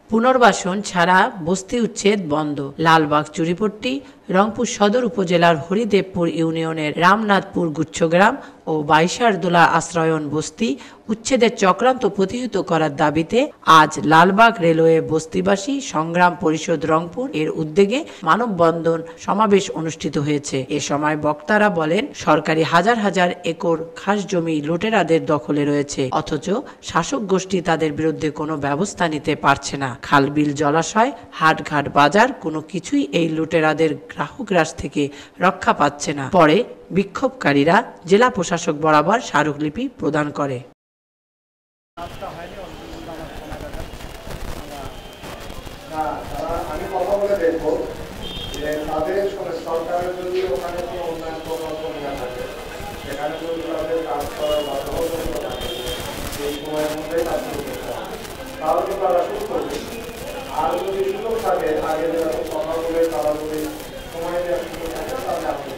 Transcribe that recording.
পুনর্বাসন ছাড়া বস্তি উচ্ছেদ বন্ধ। লালবাগ চুরিপট্টি, রংপুর সদর উপজেলার হরিদেবপুর ইউনিয়নের রামনাথপুর গুচ্ছগ্রাম ও বাইশারদোলা আশ্রয়ন বস্তি উচ্ছেদের চক্রান্ত প্রতিহত করার দাবিতে আজ লালবাগ রেলওয়ে বস্তিবাসী সংগ্রাম পরিষদ রংপুর এর উদ্যোগে মানববন্ধন সমাবেশ অনুষ্ঠিত হয়েছে। এ সময় বক্তারা বলেন, সরকারি হাজার হাজার একর খাস জমি লুটেরাদের দখলে রয়েছে, অথচ শাসক গোষ্ঠী তাদের বিরুদ্ধে কোনো ব্যবস্থা নিতে পারছে না। খালবিল, জলাশয়, হাটঘাট, বাজার কোনো কিছুই এই লুটেরাদের গ্রাহকরাজ থেকে রক্ষা পাচ্ছে না। পরে বিক্ষোভকারীরা জেলা প্রশাসক বরাবর স্মারকলিপি প্রদান করে। আমি কথা বলে দেখবো যে তাদের সরকারের যদি ওখানে কোনো উন্নয়ন প্রকল্প নিয়ে থাকে, সেখানে যদি তাদের কাজ করার বাধ্যবাধকতা থাকে, এই সময়ের মধ্যেই কাজ করতে হবে, তাহলে তারা শুরু করবে। আর যদি সুযোগ থাকে, আগে যেরকম কথা বলে তারা যদি সময় দেওয়ার সুযোগ থাকে, তাহলে